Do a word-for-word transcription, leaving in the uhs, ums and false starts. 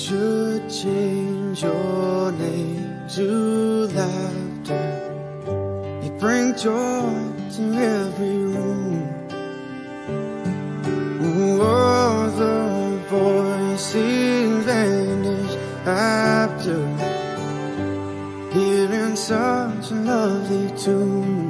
should change your name to laughter. You bring joy to every room. Oh, the voices vanish after hearing such a lovely tune.